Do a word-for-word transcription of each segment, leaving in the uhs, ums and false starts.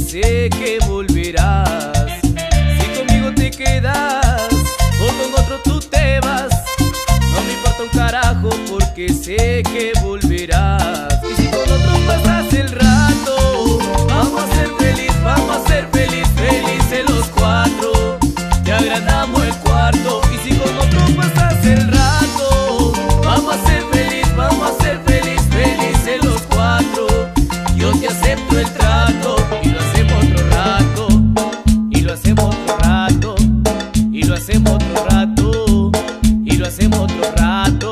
sé que volverás. Si conmigo te quedas o con otro tú te vas, no me importa un carajo porque sé que volverás. Y si con otro pasas el rato, vamos a ser feliz, vamos a ser feliz, felices los cuatro. Te agrandamos el cuarto. Y si con otro pasas el rato, vamos a ser feliz, vamos a ser feliz, felices los cuatro. Yo te acepto el trato y lo hacemos otro rato, y lo hacemos otro rato, y lo hacemos otro rato, y lo hacemos otro rato.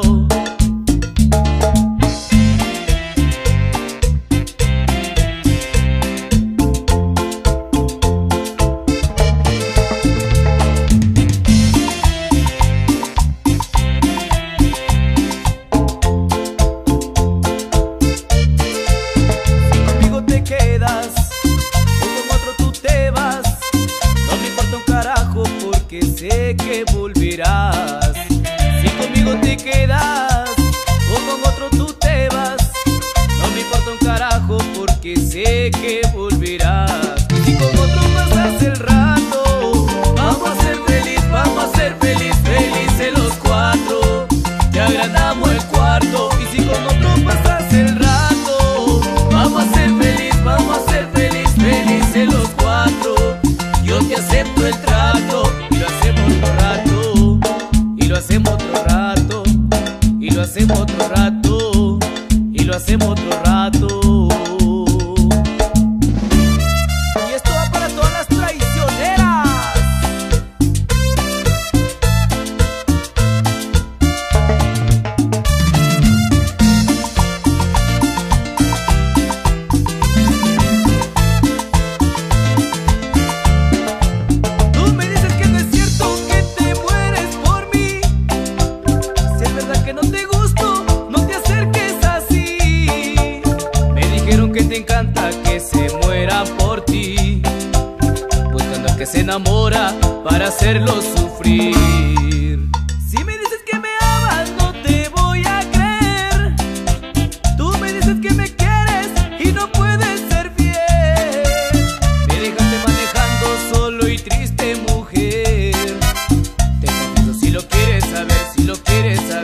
Sé que volverás. Si conmigo te quedas o con otro tú te vas, no me importa un carajo porque sé que volverás. Y si con otro pasas el rato, vamos a ser feliz, vamos a ser feliz, felices los cuatro. Te agrandamos el cuarto. Y si con otro pasas el rato, vamos a ser feliz, vamos a ser feliz, felices los cuatro. Yo te acepto el trato y lo hacemos otro rato, y lo hacemos otro rato, y lo hacemos otro rato, y lo hacemos otro rato. Y esto va para todas las traicioneras. Que te encanta que se muera por ti, buscando al que se enamora para hacerlo sufrir. Si me dices que me amas no te voy a creer. Tú me dices que me quieres y no puedes ser fiel. Me dejaste manejando solo y triste, mujer. Te confieso si lo quieres saber, si lo quieres saber.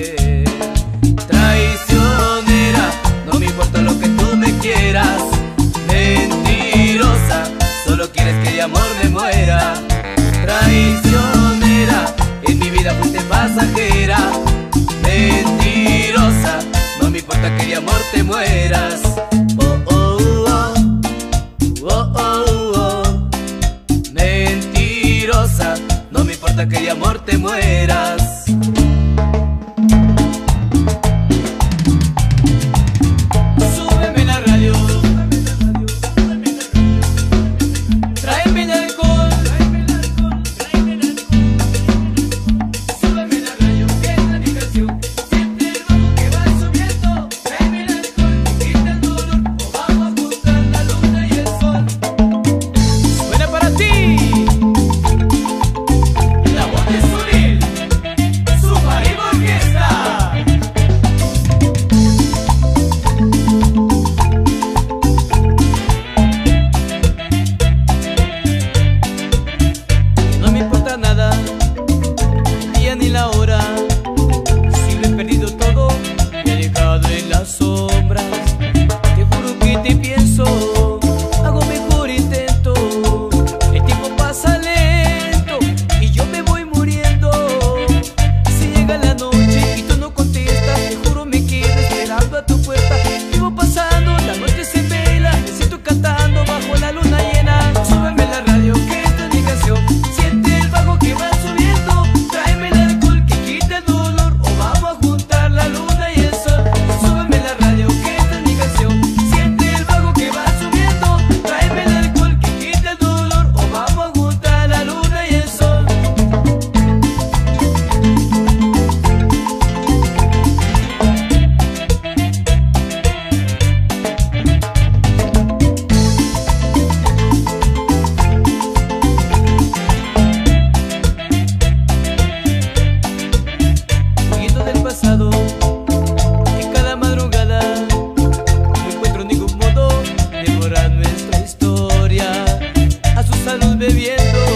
Traicionera, no me importa lo que tú me quieras. Mentirosa, solo quieres que de amor me muera. Traicionera, en mi vida fuiste pasajera. Mentirosa, no me importa que de amor te mueras. Oh, oh, oh, oh, oh, oh. Mentirosa, no me importa que de amor te mueras. La voz de Zuril. viviendo